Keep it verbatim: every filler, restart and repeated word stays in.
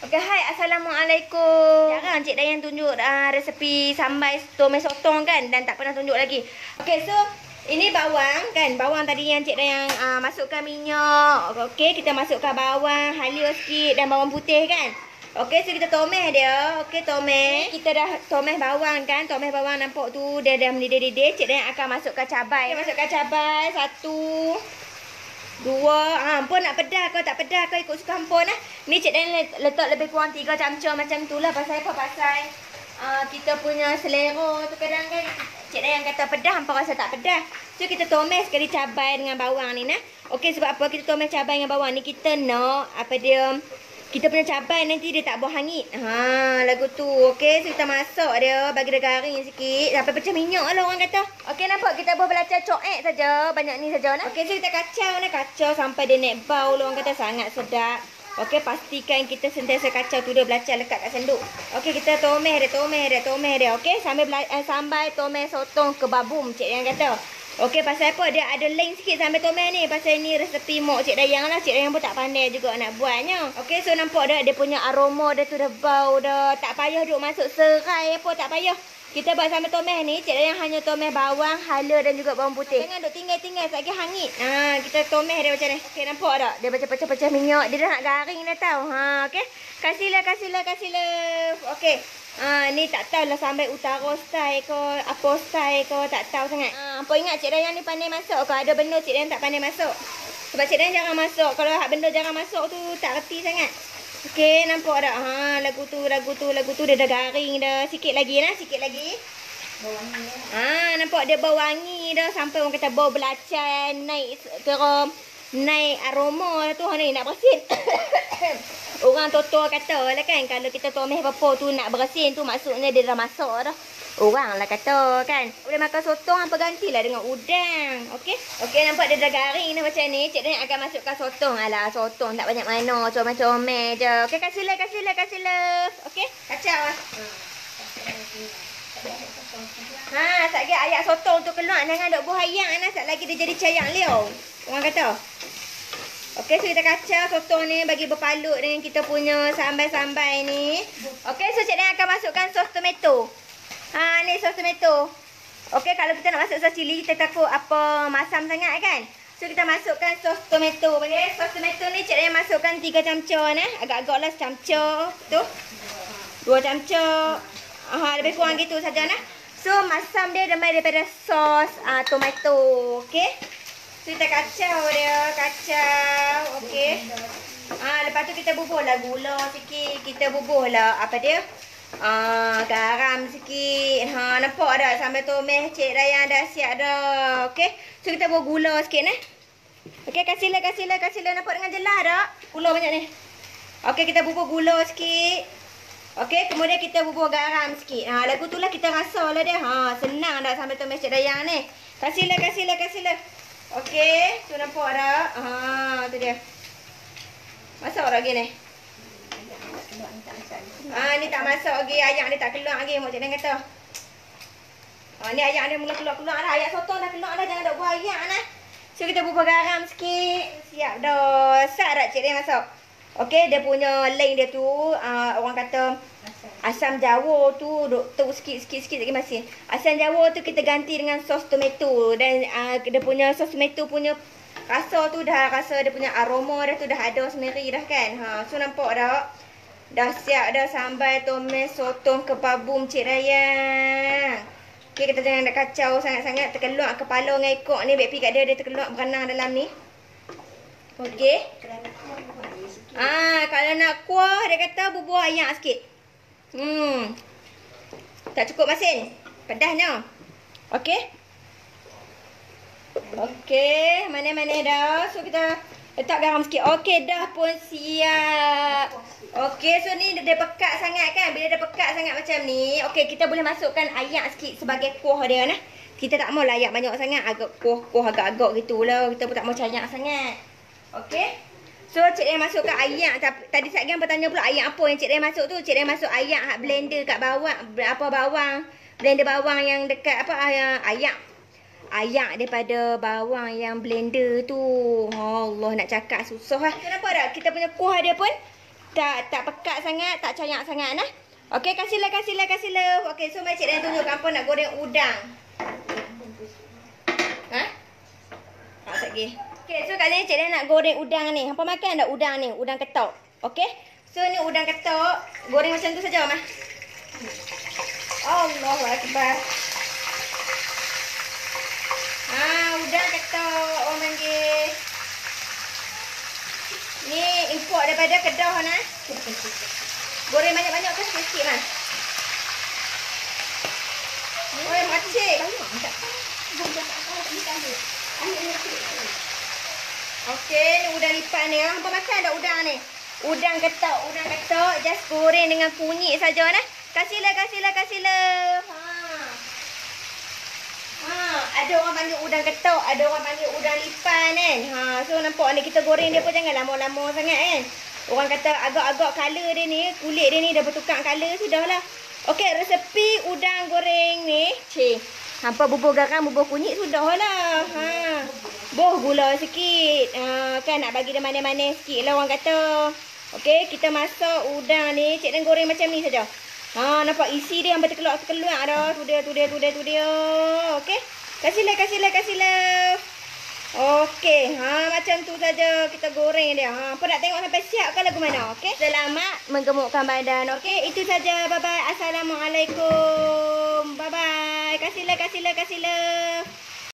Okay, hai. Assalamualaikum. Jarang Cik Dayang tunjuk uh, resepi sambal tumis sotong kan. Dan tak pernah tunjuk lagi. Okay, so ini bawang kan. Bawang tadi yang Cik Dayang uh, masukkan minyak. Okay, kita masukkan bawang halia sikit dan bawang putih kan. Okay, so kita tomes dia. Okay, tomes. Kita dah tomes bawang kan. Tomes bawang nampak tu dia dah mendidih-didih. Cik Dayang akan masukkan cabai. Okay, masukkan cabai. Satu. Dua, ha, ampun nak pedas kau tak pedas kau ikut suka ampun lah. Ni Cik Dayang letak lebih kurang tiga camca macam tu lah. Pasal apa? Pasal uh, kita punya selera tu kadang kan Cik Dayang kata pedas, hampa rasa tak pedas. So kita tomes sekali cabai dengan bawang ni nah. Okey, sebab apa kita tomes cabai dengan bawang ni? Kita nak apa dia, kita punya cabai nanti dia tak bau hangit. Ha, lagu tu. Okey, so kita masak dia, bagi dia garing sikit sampai pecah minyak lah orang kata. Okey, nampak kita buat belacan coek saja, banyak ni saja nah. Okey, so kita kacau nah, kacau sampai dia naik bau lah orang kata, sangat sedap. Okey, pastikan kita sentiasa kacau tu dia belacan lekat kat senduk. Okey, kita tomes dia, tomes dia, tomes dia. Okey, sambil eh, sambal tomes sotong kebabum Cik Dayang kata. Okey, pasal apa? Dia ada lain sikit sambil tomes ni. Pasal ni resepi mak Cik Dayang lah. Cik Dayang pun tak pandai juga nak buatnya. Okey, so nampak dah dia punya aroma dia tu dah bau dah. Tak payah duk masuk serai apa, tak payah. Kita buat sambil tomes ni, Cik Dayang hanya tomes bawang, hala dan juga bawang putih. Jangan duk tinggal-tinggal, sekejap lagi hangit. Ha, kita tomes dia macam ni. Okey, nampak tak? Dia macam pecah-pecah minyak. Dia dah nak garing dah tau. Ha, okey. Kasihlah, kasihlah, kasihlah. Okey. Ha, ni tak tahulah sampai utara style ke, apa style ke, tak tahu sangat. Ha, apa ingat Cik Dayang ni pandai masak ke? Ada benda Cik Dayang tak pandai masak. Sebab Cik Dayang jarang masak. Kalau benda jarang masak tu tak reti sangat. Okey, nampak tak? Ha, lagu tu, lagu tu, lagu tu dia dah garing dah. Sikit lagi nah, sikit lagi. Bau wangi dah. Ha, nampak dia bau wangi dah sampai orang kata bau belacan naik kira naik aroma tu ni nak bersin. Orang tua-tua kata lah kan, kalau kita tomes apa-apa tu nak bersin tu maksudnya dia dah masak dah. Orang lah kata kan. Boleh makan sotong apa gantilah dengan udang. Okey. Okey, nampak dia dah garing dah macam ni. Cik Dayang akan masukkan sotong. Alah, sotong tak banyak mana. Comel-comel je. Okey, kasihlah, kasihlah, kasihlah. Okey, kacau lah. Ha, sat lagi ayak sotong tu keluar. Jangan duk buah ayak nah. Sat lagi dia jadi cayak liau. Orang kata. Okey, so kita kacau sotong ni bagi berpalut dengan kita punya sambal-sambal ni. Okey, so Cik Dayang akan masukkan sos tomato. Ha, ni sos tomato. Okey, kalau kita nak masuk sos cili, kita takut apa masam sangat kan. So kita masukkan sos tomato. Okey, sos tomato ni Cik Dayang masukkan tiga camca nah. Agak-agak lah secamca tu. dua camca. Ha, lebih kurang gitu saja nah. So masam dia demai daripada sos uh, tomato. Okey. So kita kacau dia, kacau. Okey. Ah, lepas tu kita bubuhlah gula sikit, kita bubuhlah apa dia? Ah, garam sikit. Ha, nampak tak sampai tomes Cik Dayang dah siap dah. Okey. So kita bubuh gula sikit nah. Okey, kasihlah, kasihlah, kasihlah, nampak dengan jelas tak? Gula banyak ni. Okey, kita bubuh gula sikit. Okey, kemudian kita bubuh garam sikit. Ha, lagu tu lah kita rasa lah dia. Ha, senang dah sampai tomes Cik Dayang ni. Kasihlah, kasihlah, kasihlah. Okey, tu nampak tak? Ha, tu dia. Masak lagi ni. Ha, ni tak masak lagi. Ayak dia tak keluar lagi. Mak Cik Dayang kata. Ha, ni ayak dia mula keluar-keluar dah. Ayak sotong dah keluar dah. Jangan duk buah ayak nah. So, kita bubuh garam sikit. Siap dah. Sat tak Cik Dayang masak? Okey, dia punya lain dia tu. Uh, orang kata asam jawa tu duk tu sikit-sikit lagi masih. Asam jawa tu kita ganti dengan sos tomato dan uh, dia punya sos tomato punya rasa tu dah rasa dia punya aroma dah tu dah ada sendiri dah kan. Ha, so nampak tak? Dah siap dah sambal tomes sotong kebabum Cik Dayang. Okey, kita jangan nak kacau sangat-sangat, terkeluar kepala dengan ekor ni, baik pi kat dia dia terkeluar berenang dalam ni. Okey. Ah, kalau nak kuah dia kata bubuh ayak sikit. Hmm. Tak cukup masin. Pedasnya. Okey. Okey, mana-mana dah. So kita letak garam sikit. Okey, dah pun siap. Okey, so ni dia pekat sangat kan. Bila dia pekat sangat macam ni, okey, kita boleh masukkan ayak sikit sebagai kuah dia nah. Kita tak mau ayak banyak sangat, agak kuah-kuah agak-agak gitulah. Kita pun tak mau cayak sangat. Okey. So Cik Dayang masukkan ayak. Tadi Sat Gang bertanya pula ayak apa yang Cik Dayang masuk tu. Cik Dayang masuk ayak hak blender kat bawah. Apa bawang. Blender bawang yang dekat apa ayak. Ayak daripada bawang yang blender tu. Allah nak cakap susah lah. Kenapa tak? Kita punya kuah dia pun Tak tak pekat sangat, tak cayak sangat nah. Okey, kasihlah kasihlah kasihlah. Okey, so mai cik dah tunjuk apa nak goreng udang. Ha? Ha, tak lagi. Okey, so kat sini cik dah nak goreng udang ni. Hampa makan tak udang ni? Udang ketok. Okey. So ni udang ketok, goreng macam tu saja, Mah. Allahu akbar. Ah, udang ketok orang panggil. Ni import daripada Kedah nah. Goreng banyak-banyak ke sikit-sikit, Mas? Oi, makcik. Okey, ni udang lipat ni. Hampa makan tak udang ni? Udang ketok, udang ketok. Just goreng dengan kunyit saja nah. Kasihlah, kasihlah, kasihlah. Ha. Ha, ada orang panggil udang ketok, ada orang panggil udang lipan kan. Ha, so nampak ni kita goreng dia pun jangan lama-lama sangat kan. Orang kata agak-agak color dia ni, kulit dia ni dah bertukar color sudahlah. Okey, resepi udang goreng ni. Cik, hampa bubur garam, bubur kunyit sudahlah. Ha. Boh gula sikit. Ha, kan nak bagi dia manis-manis sikit lah orang kata. Okey, kita masak udang ni, cik dan goreng macam ni saja. Ha, nampak isi dia sampai terkeluar-terkeluar dah. Tu dia, tu dia, tu dia, tu dia. Okey. Kasihlah, kasihlah, kasihlah. Okey. Ha, macam tu saja kita goreng dia. Ha, apa nak tengok sampai siap ke lagu mana? Okey. Selamat menggemukkan badan. Okey, itu saja. Bye-bye. Assalamualaikum. Bye-bye. Kasihlah, kasihlah, kasihlah.